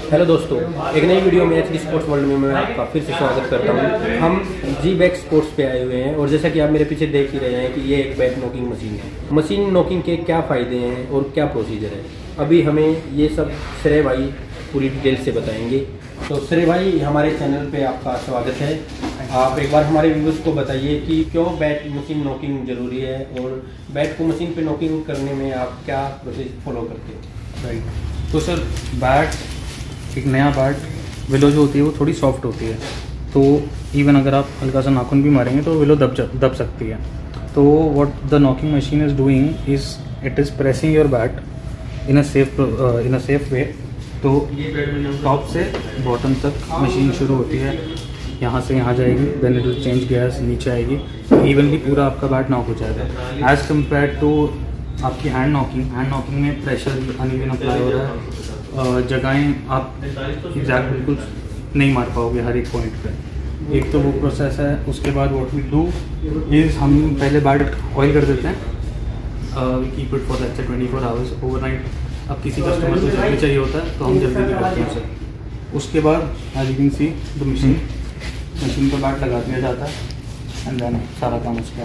Hello दोस्तों, एक नई वीडियो में एचडी स्पोर्ट्स वर्ल्ड में मैं आपका फिर से स्वागत करता हूं। हम जी बैक स्पोर्ट्स पे आए हुए हैं और जैसा कि आप मेरे पीछे देख ही रहे हैं कि ये एक बैक नॉकिंग मशीन है। मशीन नॉकिंग के क्या फ़ायदे हैं और क्या प्रोसीजर है, अभी हमें ये सब श्रेय भाई पूरी डिटेल से बताएंगे। तो श्रेय भाई, हमारे चैनल पे आपका स्वागत है। आप एक बार हमारे व्यूअर्स को बताइए कि क्यों बैट मशीन नॉकिंग ज़रूरी है और बैट को मशीन पे नॉकिंग करने में आप क्या प्रोसेस फॉलो करते हो। राइट, तो सर बैट एक नया बैट विलो जो होती है वो थोड़ी सॉफ्ट होती है, तो इवन अगर आप हल्का सा नाखून भी मारेंगे तो विलो दब सकती है। तो what the knocking machine is doing is it is pressing your bat in a safe way. तो टॉप से बॉटम तक मशीन शुरू होती है, यहाँ से यहाँ जाएगी, then it will change gears, नीचे आएगी, इवनली पूरा आपका बैट नॉक हो जाएगा। एज़ कम्पेयर टू आपकी हैंड नॉकिंग में प्रेशर अनइवन अप्लाई हो रहा है, जगहें आप एग्जैक्ट बिल्कुल नहीं मार पाओगे हर एक पॉइंट पे। एक तो वो प्रोसेस है। उसके बाद व्हाट वी डू इज़ हम पहले बैट ऑयल कर देते हैं, we keep it for let's say 24 hours overnight. अब किसी कस्टमर को जल्दी चाहिए होता है तो हम जल्दी भी करते हैं उसे। उसके बाद as you can see the machine पर बैट लगा दिया जाता है एंड देन सारा काम उसका।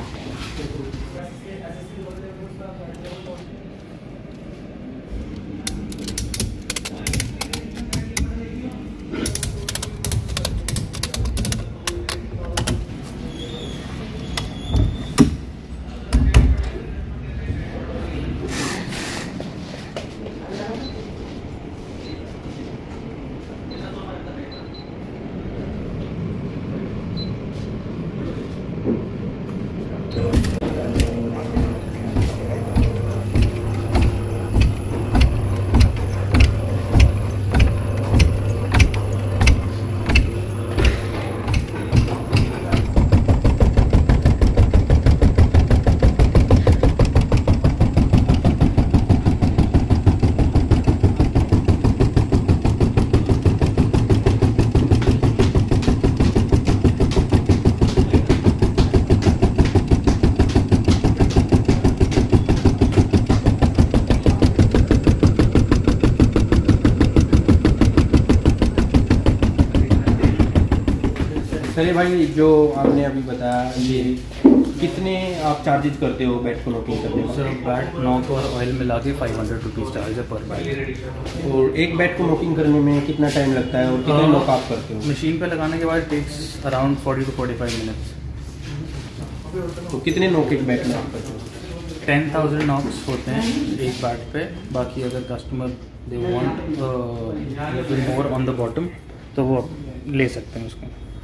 चलिए भाई, जो आपने अभी बताया, ये कितने आप चार्जेज करते हो बैट को नॉकिंग करने में? सर बैट नॉक और ऑयल मिला के 500 रुपीज़ चार्ज है पर बैट। और एक बैट को नॉकिंग करने में कितना टाइम लगता है और कितने नॉक आप करते हो? मशीन पे लगाने के बाद टेक्स अराउंड 40 to 45 मिनट्स। तो कितने नॉक एक बैट में आप करते हो? 10,000 नॉक्स होते हैं एक बैट पे। बाकी अगर customer they want little more on the bottom तो वो ले सकते हैं उसको।